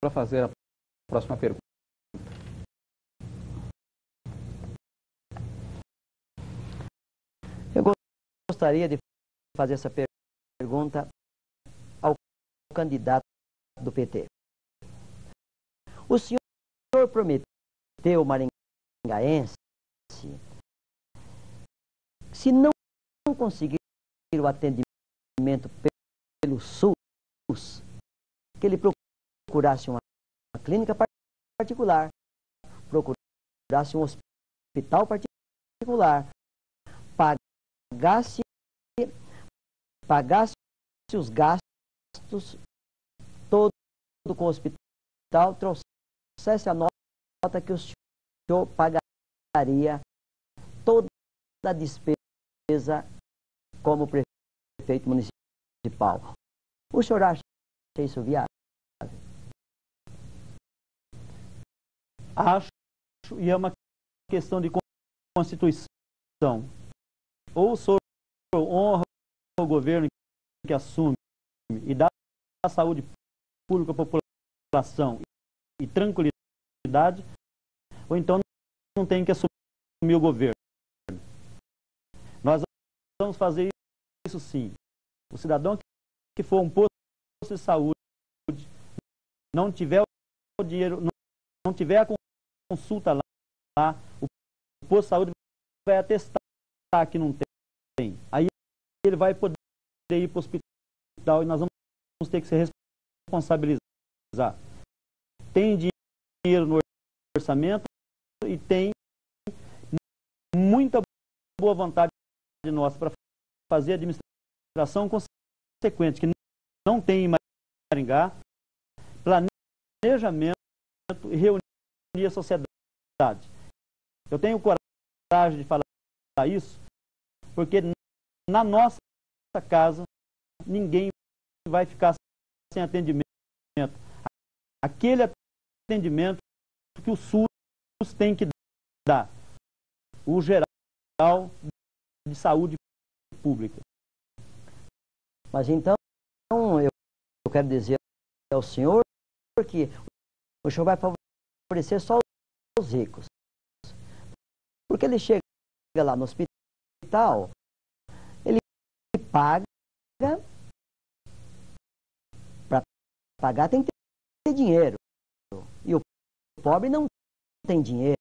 para fazer a próxima pergunta. Eu gostaria de fazer essa pergunta ao candidato do PT. O senhor prometeu maringaense, se não conseguir o atendimento pelo SUS, que ele procurasse uma clínica particular, procurasse um hospital particular, pagasse os gastos todo com o hospital, trouxesse a nota que o senhor pagaria toda a despesa como prefeito municipal. O senhor acha isso viável? Acho, e é uma questão de Constituição. Ou o senhor honra o governo que assume e dá a saúde pública à população e tranquilidade, ou então não tem que assumir o governo. Nós vamos fazer isso sim. O cidadão que for um posto de saúde, não tiver o dinheiro, não tiver a consulta lá, o posto de saúde vai atestar que não tem. Aí ele vai poder ir para o hospital e nós vamos ter que se responsabilizar. Tem dinheiro no orçamento e tem muita boa vontade de nós para fazer a administração consequente, que não tem em Maringá, planejamento e reunir a sociedade. Eu tenho coragem de falar isso, porque na nossa casa ninguém vai ficar sem atendimento. Aquele atendimento que o SUS tem que dar, o geral de saúde pública. Mas então, eu quero dizer ao senhor que o senhor vai favorecer só os ricos. Porque ele chega lá no hospital, ele paga, para pagar tem que ter dinheiro. E o pobre não tem dinheiro.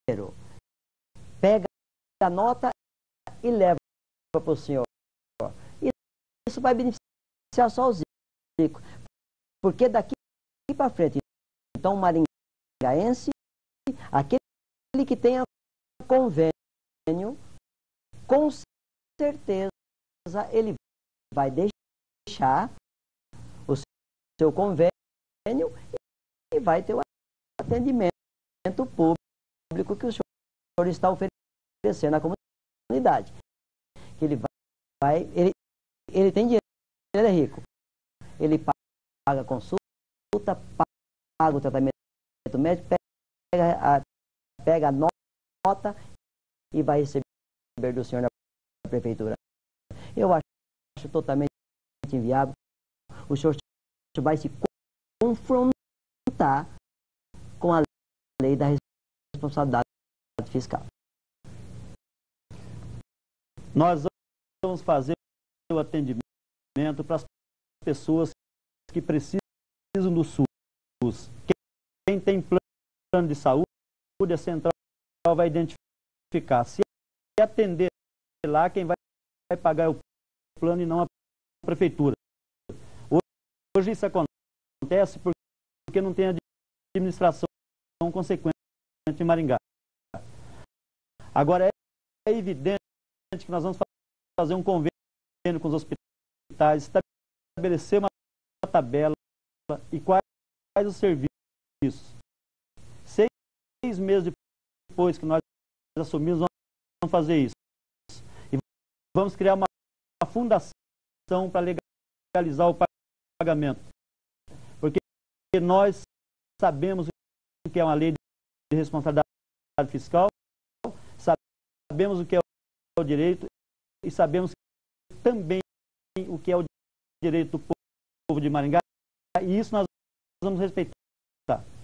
Pega a nota e leva para o senhor. E isso vai beneficiar só os ricos. Porque daqui para frente, então, o maringaense, aquele que tenha convênio, com certeza ele vai deixar o seu convênio e vai ter o atendimento público que o senhor está oferecendo à comunidade. Que ele tem dinheiro, ele é rico. Ele paga a consulta, paga o tratamento médico, pega a nota e vai receber do senhor na prefeitura. Eu acho totalmente inviável. O senhor vai se confrontar com a lei da responsabilidade fiscal. Nós vamos fazer o atendimento para as pessoas que precisam do SUS. Quem tem plano de saúde, a central vai identificar. Se atender lá, quem vai pagar é o plano e não a prefeitura. Hoje isso acontece porque não tem administração consequente em Maringá. Agora é evidente que nós vamos fazer um convênio com os hospitais, estabelecer uma tabela e quais os serviços. 6 meses depois que nós assumimos, vamos fazer isso. E vamos criar uma fundação para legalizar o pagamento. Porque nós sabemos o que é uma lei de responsabilidade fiscal, sabemos o que é o direito e sabemos também o que é o direito do povo de Maringá, e isso nós vamos respeitar. Tá.